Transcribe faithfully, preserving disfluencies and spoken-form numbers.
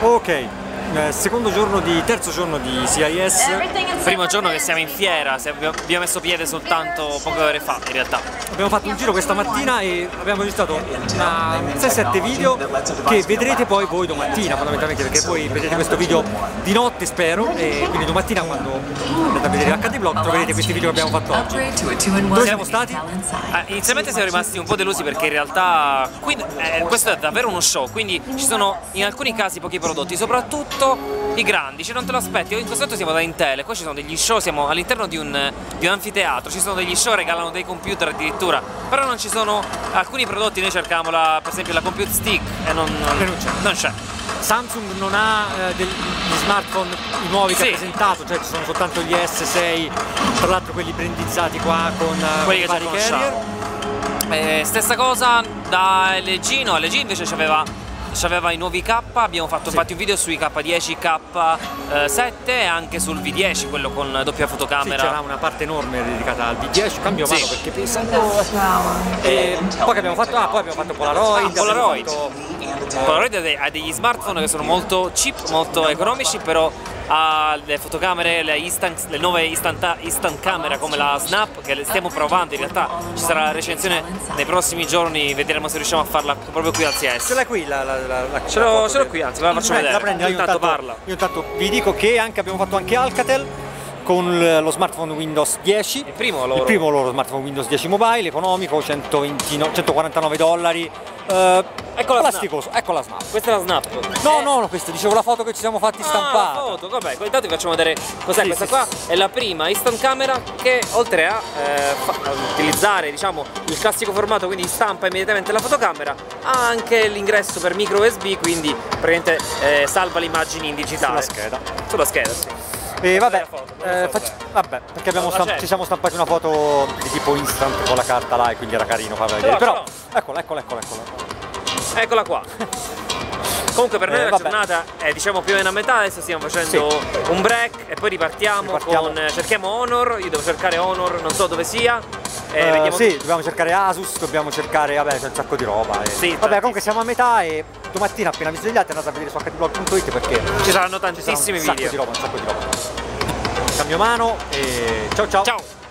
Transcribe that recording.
Ok, eh, secondo giorno di, terzo giorno di C I S. Primo giorno che siamo in fiera, abbiamo messo piede soltanto poche ore fa in realtà. Abbiamo fatto un giro questa mattina e abbiamo registrato sei sette video che vedrete poi voi domattina fondamentalmente, perché poi vedrete questo video di notte spero, e quindi domattina quando andate a vedere l'H D Vlog troverete questi video che abbiamo fatto oggi. Dove siamo stati? Eh, inizialmente siamo rimasti un po' delusi perché in realtà qui, eh, questo è davvero uno show, quindi ci sono in alcuni casi pochi prodotti, soprattutto i grandi, cioè non te lo aspetti. In questo momento siamo da Intel, qua ci sono degli show, siamo all'interno di un, di un anfiteatro, ci sono degli show, regalano dei computer addirittura, però non ci sono alcuni prodotti. Noi cercavamo la, per esempio la Compute Stick e non, non, non c'è. Samsung non ha eh, degli smartphone nuovi che sì. ha presentato, cioè ci sono soltanto gli S sei, tra l'altro quelli brandizzati qua con uh, quelli che vari carrier. Eh, stessa cosa da L G, no, L G invece c'aveva C'aveva i nuovi K, abbiamo fatto sì. infatti un video sui K dieci, K sette e anche sul V dieci, quello con doppia fotocamera. Sì, c'era una parte enorme dedicata al V dieci, cambio mano sì. perché pesa. E poi che abbiamo fatto? Ah, poi abbiamo fatto Polaroid. Ah, Polaroid. Fatto... Polaroid ha degli smartphone che sono molto cheap, molto economici, però ha le fotocamere, le, instant, le nuove instant, instant camera come la Snap che le stiamo provando. In realtà ci sarà la recensione nei prossimi giorni, vedremo se riusciamo a farla proprio qui al C S. Ce l'hai qui la, la, la, la ce l'ho qui, anzi la faccio eh, vedere. La prendi, io intanto, intanto parla. Io intanto vi dico che anche, abbiamo fatto anche Alcatel con lo smartphone Windows dieci, il primo loro, il primo loro smartphone Windows dieci mobile, economico, centoventinove, centoquarantanove dollari. Uh, ecco la plasticoso, snap. ecco la Snap. Questa è la Snap. No, eh. no, no, questa dicevo la foto che ci siamo fatti ah, stampare. La foto, vabbè, intanto vi facciamo vedere cos'è sì, questa sì, qua. sì. È la prima instant camera che oltre a, eh, a utilizzare diciamo il classico formato, quindi stampa immediatamente la fotocamera, ha anche l'ingresso per micro U S B, quindi praticamente eh, salva le immagini in digitale. Sulla scheda. Sulla scheda, sì. E vabbè, foto, eh, faccio, vabbè, perché abbiamo stamp ci siamo stampati una foto di tipo instant con la carta là e quindi era carino farla vedere. Però eccola, eccola, eccola, eccola. Eccola qua. Comunque per noi eh, la vabbè. giornata è diciamo più o meno a metà, adesso stiamo facendo sì. un break e poi ripartiamo, ripartiamo con cerchiamo Honor, io devo cercare Honor, non so dove sia. Eh, sì, dobbiamo cercare Asus, dobbiamo cercare, vabbè c'è un sacco di roba. E... Sì, vabbè comunque siamo a metà e domattina appena vi svegliate andate a vedere su h d vlog punto it perché ci saranno tantissimi ci sarà un video. sacco di roba, un sacco di roba. Cambio mano e ciao ciao. Ciao.